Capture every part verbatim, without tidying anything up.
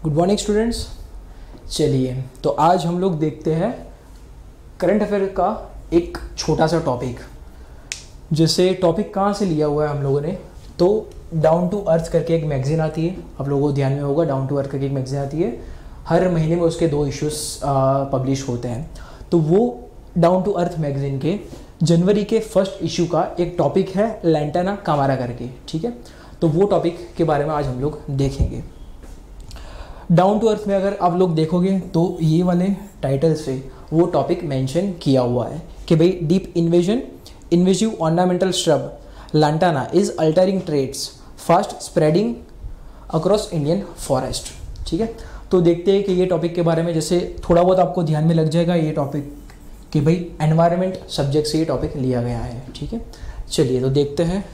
Good morning students. चलिए तो आज हम लोग देखते हैं करंट अफेयर का एक छोटा सा टॉपिक। जैसे टॉपिक कहाँ से लिया हुआ है हम लोगों ने, तो डाउन टू अर्थ करके एक मैगजीन आती है, आप लोगों को ध्यान में होगा। डाउन टू अर्थ करके एक मैगजीन आती है, हर महीने में उसके दो इश्यूज पब्लिश होते हैं। तो वो डाउन टू अर्थ मैगजीन के जनवरी के फर्स्ट इशू का एक टॉपिक है लैंटाना कामारा करके, ठीक है। तो वो टॉपिक के बारे में आज हम लोग देखेंगे। डाउन टू अर्थ में अगर आप लोग देखोगे तो ये वाले टाइटल से वो टॉपिक मेंशन किया हुआ है कि भाई deep invasion invasive ornamental shrub lantana is altering traits fast spreading across Indian forest, ठीक है। तो देखते हैं कि ये टॉपिक के बारे में, जैसे थोड़ा बहुत आपको ध्यान में लग जाएगा ये टॉपिक कि भाई एनवायरनमेंट सब्जेक्ट से ये टॉपिक लिया गया है, ठीक है। चलिए तो देखते हैं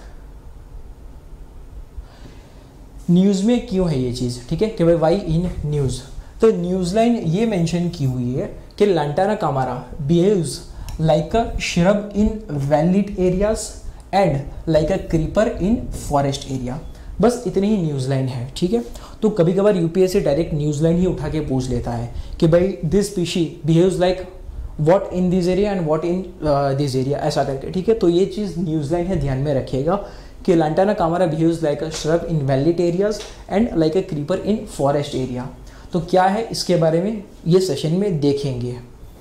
न्यूज़ में क्यों है ये चीज़, ठीक है, कि भाई वाई इन न्यूज़। तो न्यूज़ लाइन ये मेंशन की हुई है कि lantana camara behaves like a shrub in well lit areas and like a creeper in forest area. बस इतनी ही न्यूज़ लाइन है, ठीक है। तो कभी कभार यूपीएससी डायरेक्ट न्यूज़ लाइन ही उठा के पूछ लेता है कि भाई this species behaves like what in this area and what in this area, ऐसा करके, ठीक है। तो ये चीज़ न्यूज़ लाइन है, ध्यान में रखिएगा कि lantana camara behaves like a shrub in well lit areas and like a creeper in forest area. तो क्या है इसके बारे में ये सेशन में देखेंगे,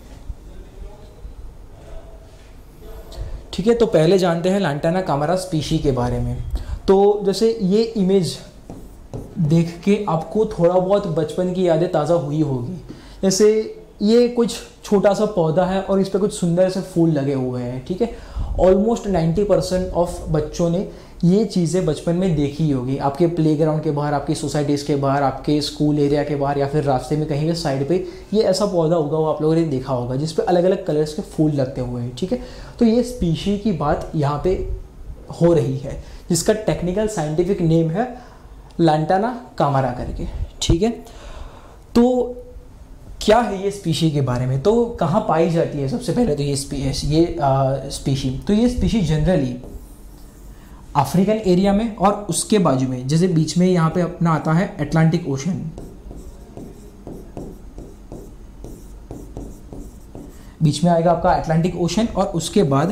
ठीक है। तो पहले जानते हैं लैंटाना कामारा स्पीशी के बारे में। तो जैसे ये इमेज देख के आपको थोड़ा बहुत बचपन की यादें ताज़ा हुई होगी। जैसे ये कुछ छोटा सा पौधा है और इस पर कुछ सुंदर से फूल लगे हुए हैं, ठीक है। ऑलमोस्ट नाइन्टी परसेंट ऑफ बच्चों ने ये चीज़ें बचपन में देखी होगी, आपके प्लेग्राउंड के बाहर, आपकी सोसाइटीज़ के बाहर, आपके स्कूल एरिया के बाहर, या फिर रास्ते में कहीं भी साइड पे ये ऐसा पौधा होगा, वो आप लोगों ने देखा होगा जिस पे अलग अलग कलर्स के फूल लगते हुए हैं, ठीक है। तो ये स्पीशी की बात यहाँ पे हो रही है, जिसका टेक्निकल साइंटिफिक नेम है लैंटाना कामारा करके, ठीक है। तो क्या है ये स्पीशी के बारे में, तो कहाँ पाई जाती है सबसे पहले तो ये स्पीशी ये स्पीशी तो ये स्पीशी जनरली अफ्रीकन एरिया में और उसके बाजू में, जैसे बीच में यहाँ पे अपना आता है अटलांटिक ओशन, बीच में आएगा आपका अटलांटिक ओशन, और उसके बाद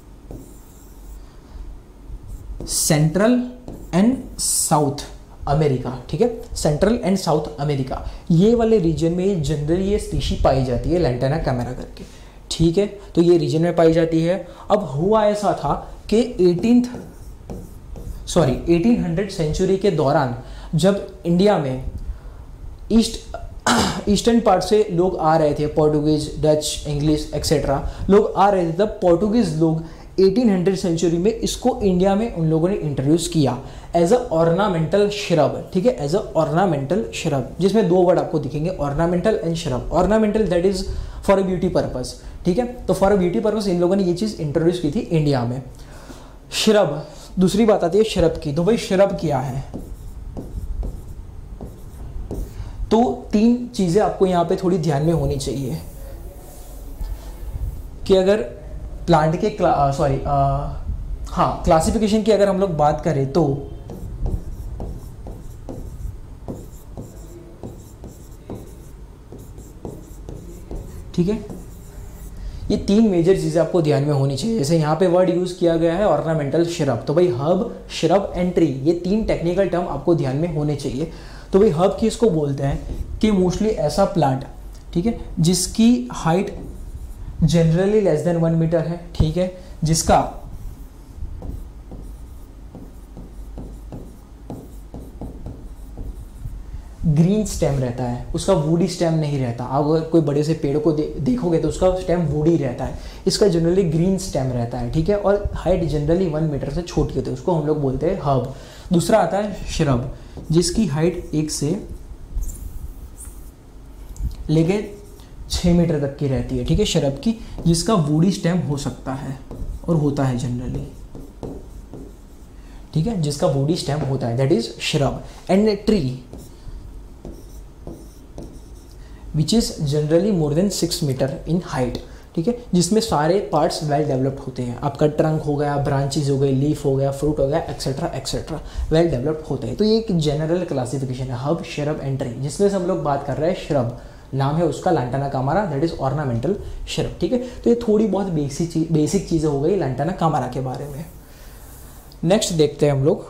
सेंट्रल एंड साउथ अमेरिका, ठीक है। सेंट्रल एंड साउथ अमेरिका ये वाले रीजन में जनरली ये स्पीशी पाई जाती है लैंटाना कामारा करके, ठीक है। तो ये रीजन में पाई जाती है। अब हुआ ऐसा था कि eighteenth sorry eighteen hundred century के दौरान जब इंडिया में ईस्ट ईस्टर्न पार्ट से लोग आ रहे थे, पोर्टुगीज, डच, इंग्लिश एक्सेट्रा लोग आ रहे थे, तब पोर्टुगीज लोग एटीन हंड्रेड सेंचुरी में इसको इंडिया में उन लोगों ने इंट्रोड्यूस किया एज अ ऑर्नामेंटल श्रब, ठीक है, एज अ ऑर्नामेंटल श्रब, जिसमें दो वर्ड आपको दिखेंगे, ornamental and shrub. Ornamental that is for a beauty purpose, ठीक है। तो फॉर अ ब्यूटी पर्पस इन लोगों ने ये चीज़ इंट्रोड्यूस की थी इंडिया में। श्रब, दूसरी बात आती है श्रब की। तो भाई श्रब क्या है, तो तीन चीज़ें आपको यहाँ पे थोड़ी ध्यान में होनी चाहिए कि अगर प्लांट के सॉरी हाँ क्लासिफिकेशन की अगर हम लोग बात करें तो ठीक है, ये तीन मेजर चीज़ें आपको ध्यान में होनी चाहिए। जैसे यहाँ पे वर्ड यूज़ किया गया है ऑर्नामेंटल श्रब, तो भाई हर्ब, श्रब एंड ट्री, ये तीन टेक्निकल टर्म आपको ध्यान में होने चाहिए। तो भाई हर्ब की इसको बोलते हैं कि मोस्टली ऐसा प्लांट, ठीक है, जिसकी height generally less than one metre है, ठीक है, जिसका ग्रीन स्टेम रहता है, उसका वुडी स्टेम नहीं रहता। अगर कोई बड़े से पेड़ को दे, देखोगे तो उसका स्टेम वुडी रहता है, इसका जनरली ग्रीन स्टेम रहता है, ठीक है, और हाइट जनरली वन मीटर से छोटी होती है, उसको हम लोग बोलते हैं हर्ब। दूसरा आता है श्रब, जिसकी हाइट एक से लेके छः मीटर तक की रहती है, ठीक है, श्रब की, जिसका वुडी स्टेम हो सकता है और होता है जनरली, ठीक है, जिसका वुडी स्टेम होता है, that is shrub. And tree which is generally more than six metre in height, ठीक है, जिसमें सारे पार्ट्स वेल डेवलप्ड होते हैं। आपका ट्रंक हो गया, ब्रांचेज हो गई, लीफ हो गया, फ्रूट हो गया, एक्सेट्रा एक्सेट्रा वेल डेवलप्ड होते हैं। तो ये एक जनरल क्लासिफिकेशन है हर्ब, श्रब एंड ट्री, जिसमें से हम लोग बात कर रहे हैं श्रब, नाम है उसका lantana camara, that is ornamental shrub. ठीक है, तो ये थोड़ी बहुत बेसिक चीज बेसिक चीज़ें हो गई लैंटाना कामारा के बारे में। नेक्स्ट देखते हैं हम लोग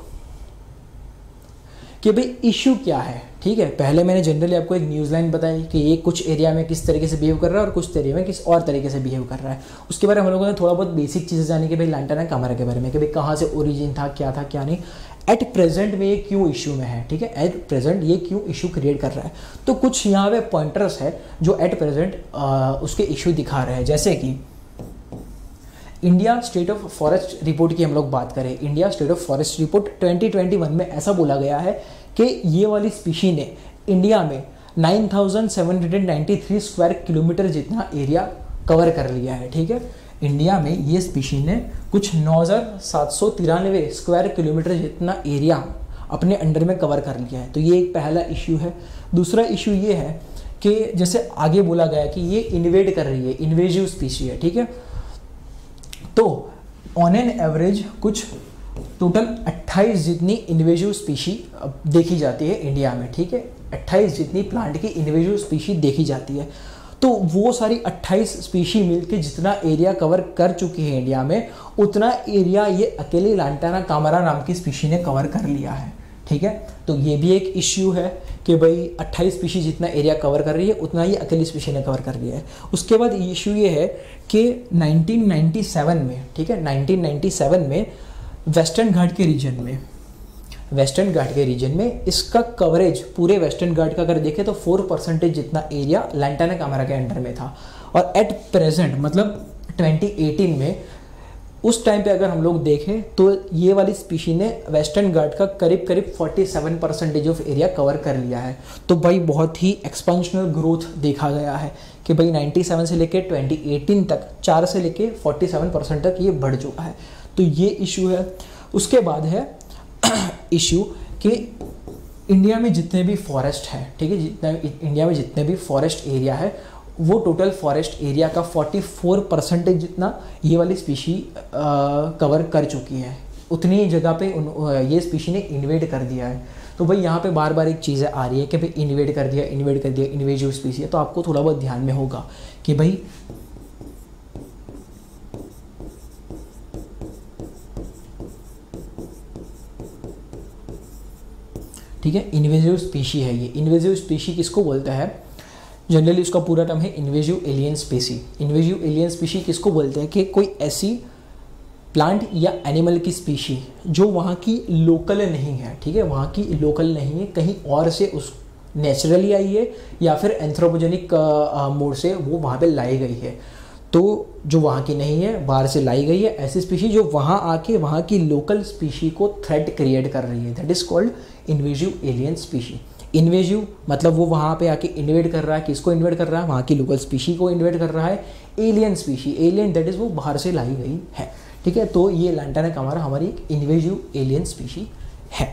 कि भाई इशू क्या है। ठीक है, पहले मैंने जनरली आपको एक न्यूज़ लाइन बताई कि ये कुछ एरिया में किस तरीके से बिहेव कर रहा है और कुछ एरिया में किस और तरीके से बिहेव कर रहा है। उसके बारे में हम लोगों ने थोड़ा बहुत बेसिक चीज़ें जानी कि भाई लैंटाना कामारा के बारे में, कि भाई कहाँ से ओरिजिन था, क्या था क्या नहीं, एट प्रेजेंट में ये क्यों इशू में है। ठीक है, एट प्रेजेंट ये क्यों इशू क्रिएट कर रहा है। तो कुछ यहाँ पे पॉइंटर्स है जो एट प्रेजेंट उसके इशू दिखा रहे हैं। जैसे कि India state of forest report की हम लोग बात करें, India state of forest report twenty twenty one में ऐसा बोला गया है कि ये वाली स्पीशी ने इंडिया में nine thousand seven hundred ninety three square kilometre जितना एरिया कवर कर लिया है। ठीक है, इंडिया में ये स्पीशी ने कुछ नौ हज़ार सात सौ तिरानवे स्क्वायर किलोमीटर जितना एरिया अपने अंडर में कवर कर लिया है। तो ये एक पहला इश्यू है। दूसरा इश्यू ये है कि जैसे आगे बोला गया कि ये इन्वेड कर रही है, इन्वेजिव स्पीशी है। ठीक है, तो ऑन एन एवरेज कुछ टोटल अट्ठाईस जितनी इन्वेजिव स्पीशी देखी जाती है इंडिया में। ठीक है, अट्ठाईस जितनी प्लांट की इन्वेजिव स्पीशी देखी जाती है। तो वो सारी अट्ठाईस स्पीशी मिलके जितना एरिया कवर कर चुकी है इंडिया में, उतना एरिया ये अकेले लैंटाना कामारा नाम की स्पीशी ने कवर कर लिया है। ठीक है, तो ये भी एक इश्यू है कि भाई अट्ठाईस स्पीशी जितना एरिया कवर कर रही है उतना ही अकेली स्पीशी ने कवर कर लिया है। उसके बाद इश्यू ये है कि नाइनटीन नाइंटी सेवन में, ठीक है, नाइनटीन नाइंटी सेवन में वेस्टर्न घाट के रीजन में वेस्टर्न घाट के रीजन में इसका कवरेज पूरे वेस्टर्न घाट का अगर देखें तो फोर परसेंटेज जितना एरिया लैंटाना कामारा के अंडर में था। और एट प्रेजेंट मतलब ट्वेंटी एटीन में उस टाइम पे अगर हम लोग देखें तो ये वाली स्पीशी ने वेस्टर्न घाट का करीब करीब सैंतालीस परसेंटेज ऑफ एरिया कवर कर लिया है। तो भाई बहुत ही एक्सपेंशनल ग्रोथ देखा गया है कि भाई सत्तानवे से लेके ट्वेंटी एटीन तक चार से लेके सैंतालीस परसेंट तक ये बढ़ चुका है। तो ये इशू है। उसके बाद है इशू कि इंडिया में जितने भी फॉरेस्ट है, ठीक है, जितना इंडिया में जितने भी फॉरेस्ट एरिया है वो टोटल फॉरेस्ट एरिया का चौवालीस परसेंटेज जितना ये वाली स्पीशी कवर कर चुकी है। उतनी जगह पे उन, ये स्पीशी ने इन्वेड कर दिया है। तो भाई यहाँ पे बार बार एक चीज़ें आ रही है कि भाई इन्वेड कर दिया इन्वेड कर दिया इन्वेजिव स्पीशी है। तो आपको थोड़ा बहुत ध्यान में होगा कि भाई ठीक है, इन्वेजिव स्पीशी है ये। इन्वेजिव स्पीशी किसको बोलता है? जनरली उसका पूरा टर्म है invasive alien species. Invasive alien species किसको बोलते हैं कि कोई ऐसी प्लांट या एनिमल की स्पीशी जो वहाँ की लोकल नहीं है। ठीक है, वहाँ की लोकल नहीं है, कहीं और से उस नेचुरली आई है या फिर एंथ्रोपोजेनिक मोड से वो वहाँ पे लाई गई है। तो जो वहाँ की नहीं है, बाहर से लाई गई है, ऐसी स्पीशी जो वहाँ आके वहाँ की लोकल स्पीशी को थ्रेट क्रिएट कर रही है, that is called invasive alien species. Invasive मतलब वो वहाँ पे आके इन्वेड कर रहा है, किसको इन्वेड कर रहा है? वहाँ की लोकल स्पीशी को इन्वेड कर रहा है। Alien species, alien that is वो बाहर से लाई गई है। ठीक है, तो ये लैंटाना कामारा हमारी एक इन्वेजिव एलियन स्पीशी है।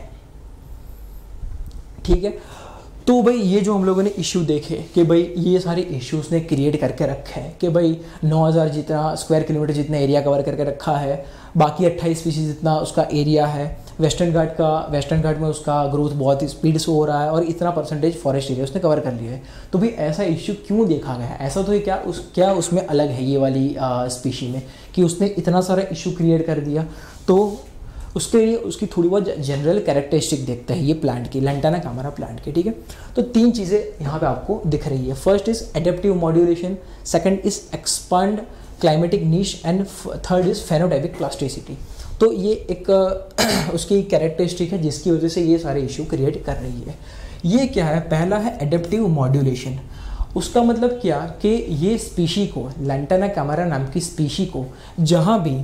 ठीक है, तो भाई ये जो हम लोगों ने इशू देखे कि भाई ये सारे इश्यूज ने क्रिएट करके रखा है कि भाई नौ हज़ार जितना स्क्वायर किलोमीटर जितना एरिया कवर करके रखा है, बाकी अट्ठाईस स्पीशीज जितना उसका एरिया है, वेस्टर्न घाट का वेस्टर्न घाट में उसका ग्रोथ बहुत ही स्पीड से हो रहा है और इतना परसेंटेज फॉरेस्ट एरिया उसने कवर कर लिया है। तो भाई ऐसा इशू क्यों देखा गया है? ऐसा तो क्या उस क्या उसमें अलग है ये वाली स्पीशी में कि उसने इतना सारा इशू क्रिएट कर दिया? तो उसके लिए उसकी थोड़ी बहुत जनरल कैरेक्टरिस्टिक देखते हैं ये प्लांट की, लैंटाना कामारा प्लांट की। ठीक है, तो तीन चीज़ें यहाँ पे आपको दिख रही है। First is adaptive modulation, second is expand climatic niche and third is phenotypic plasticity. तो ये एक उसकी कैरेक्टरिस्टिक है जिसकी वजह से ये सारे इशू क्रिएट कर रही है। ये क्या है? पहला है एडेप्टिव मॉड्यूलेशन। उसका मतलब क्या कि ये स्पीशी को, लैंटाना कामारा नाम की स्पीशी को जहाँ भी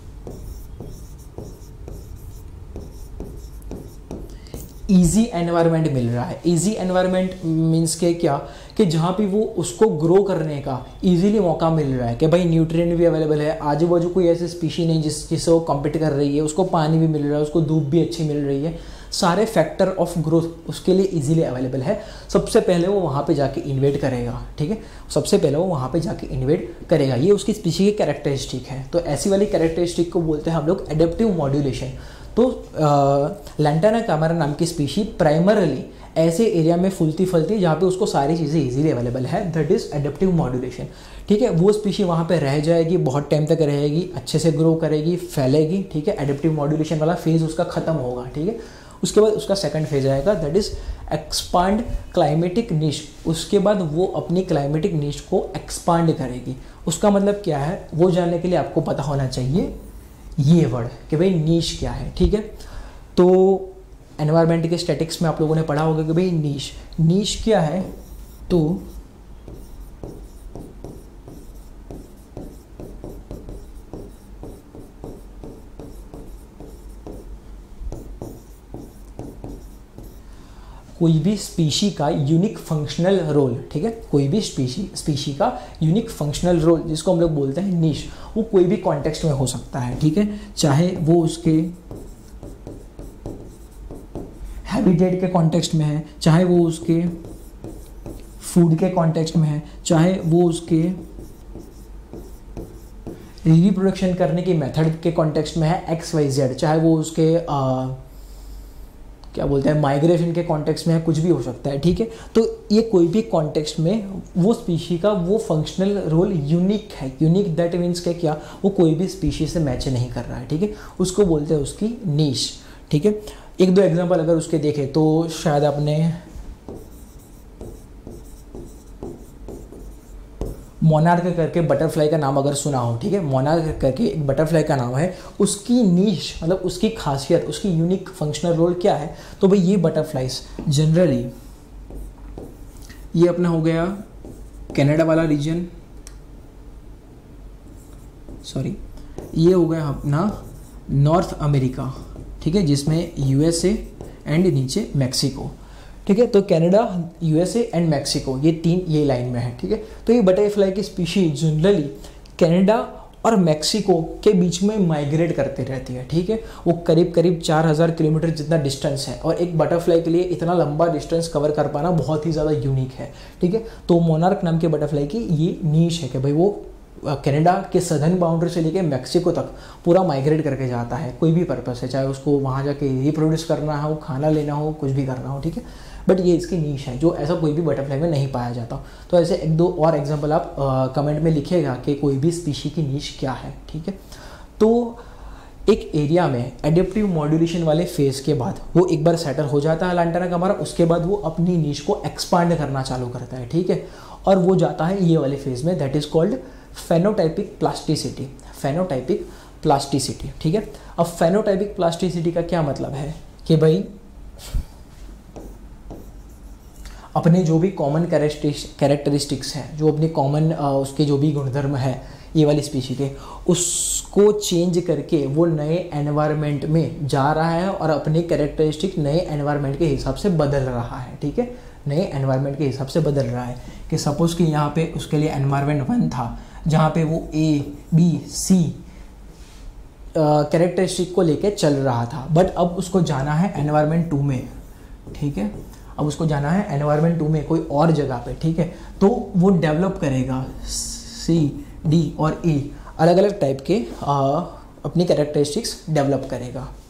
ईजी एनवायरनमेंट मिल रहा है, ईजी एनवायरनमेंट मीन्स के क्या कि जहाँ भी वो उसको ग्रो करने का इजीली मौका मिल रहा है कि भाई न्यूट्रिएंट भी अवेलेबल है, आजू बाजू कोई ऐसी स्पीशी नहीं जिस जिससे वो कम्पीट कर रही है, उसको पानी भी मिल रहा है, उसको धूप भी अच्छी मिल रही है, सारे फैक्टर ऑफ ग्रोथ उसके लिए इजीली अवेलेबल है, सबसे पहले वो वहाँ पे जाके इन्वेट करेगा, ठीक है, सबसे पहले वो वहाँ पे जाके इन्वेट करेगा। ये उसकी स्पीशी की कैरेक्टरिस्टिक है। तो ऐसी वाली कैरेक्टरिस्टिक को बोलते हैं हम लोग एडेप्टिव मॉड्यूलेशन। तो लैंटाना कैमरा नाम की स्पीशी प्राइमरली ऐसे एरिया में फूलती फलती जहाँ पे उसको सारी चीज़ें इजीली अवेलेबल है, दैट इज़ एडेप्टिव मॉड्यूलेशन, ठीक है। वो स्पीशी वहाँ पे रह जाएगी, बहुत टाइम तक रहेगी, अच्छे से ग्रो करेगी, फैलेगी, ठीक है। एडेप्टिव मॉड्यूलेशन वाला फेज़ उसका खत्म होगा, ठीक है। उसके बाद उसका सेकंड फेज आएगा, that is expand climatic niche. उसके बाद वो अपनी क्लाइमेटिक नीश को एक्सपांड करेगी। उसका मतलब क्या है वो जानने के लिए आपको पता होना चाहिए ये वर्ड कि भाई नीश क्या है, ठीक है। तो एनवायरमेंट के स्टैटिक्स में आप लोगों ने पढ़ा होगा कि भाई नीश नीश क्या है। तो कोई भी स्पीशी का यूनिक फंक्शनल रोल, ठीक है, कोई भी स्पीशी स्पीशी का यूनिक फंक्शनल रोल जिसको हम लोग बोलते हैं नीश, वो कोई भी कॉन्टेक्स्ट में हो सकता है, ठीक है। चाहे वो उसके हैबिटेट के कॉन्टेक्स्ट में है, चाहे वो उसके फूड के कॉन्टेक्स्ट में है, चाहे वो उसके रिप्रोडक्शन करने की मेथड के कॉन्टेक्स्ट में है, एक्स वाई जेड, चाहे वो उसके आ, क्या बोलते हैं माइग्रेशन के कॉन्टेक्स्ट में है, कुछ भी हो सकता है, ठीक है। तो ये कोई भी कॉन्टेक्स्ट में वो स्पीशी का वो फंक्शनल रोल यूनिक है। यूनिक दैट मीन्स के क्या, वो कोई भी स्पीशी से मैच नहीं कर रहा है, ठीक है, उसको बोलते हैं उसकी नीश, ठीक है। एक दो एग्जांपल अगर उसके देखें तो शायद आपने मोनार्क करके बटरफ्लाई का नाम अगर सुना हो, ठीक है, मोनार्क करके एक बटरफ्लाई का नाम है, उसकी नीश मतलब उसकी खासियत, उसकी यूनिक फंक्शनल रोल क्या है। तो भाई ये बटरफ्लाइज जनरली, ये अपना हो गया कनाडा वाला रीजन, सॉरी ये हो गया अपना नॉर्थ अमेरिका, ठीक है, जिसमें यूएसए एंड नीचे मैक्सिको, ठीक है। तो कनाडा, यूएसए एंड मैक्सिको ये तीन ये लाइन में है, ठीक है। तो ये बटरफ्लाई की स्पीशी जनरली कनाडा और मैक्सिको के बीच में माइग्रेट करते रहती है, ठीक है। वो करीब करीब चार हज़ार किलोमीटर जितना डिस्टेंस है, और एक बटरफ्लाई के लिए इतना लंबा डिस्टेंस कवर कर पाना बहुत ही ज़्यादा यूनिक है, ठीक है। तो मोनार्क नाम के बटरफ्लाई की ये नीश है कि भाई वो कनाडा के सदर्न बाउंड्री से लेके मैक्सिको तक पूरा माइग्रेट करके जाता है, कोई भी पर्पस है, चाहे उसको वहाँ जाके रिप्रोड्यूस करना हो, खाना लेना हो, कुछ भी करना हो, ठीक है। बट ये इसकी नीश है जो ऐसा कोई भी बटरफ्लाई में नहीं पाया जाता। तो ऐसे एक दो और एग्जांपल आप कमेंट में लिखिएगा कि कोई भी स्पीशी की नीश क्या है, ठीक है। तो एक एरिया में एडेप्टिव मॉड्यूलेशन वाले फेज के बाद वो एक बार सेटल हो जाता है लैंटाना कैमरा, उसके बाद वो अपनी नीश को एक्सपांड करना चालू करता है, ठीक है। और वो जाता है ये वाले फेज में, that is called phenotypic plasticity, phenotypic plasticity, ठीक है। अब फेनोटाइपिक प्लास्टिसिटी का क्या मतलब है कि भाई अपने जो भी कॉमन कैरेक्टरिस्टिक्स हैं, जो अपने कॉमन उसके जो भी गुणधर्म है ये वाली स्पीशी के, उसको चेंज करके वो नए एनवायरनमेंट में जा रहा है और अपने कैरेक्टरिस्टिक नए एनवायरनमेंट के हिसाब से बदल रहा है, ठीक है, नए एनवायरनमेंट के हिसाब से बदल रहा है। कि सपोज़ कि यहाँ पे उसके लिए एनवायरनमेंट वन था जहाँ पे वो ए बी सी कैरेक्टरिस्टिक को लेके चल रहा था, बट अब उसको जाना है एनवायरनमेंट टू में, ठीक है, अब उसको जाना है एनवायरनमेंट टू में कोई और जगह पे, ठीक है। तो वो डेवलप करेगा सी डी और ई अलग अलग टाइप के आ, अपनी कैरेक्टरिस्टिक्स डेवलप करेगा।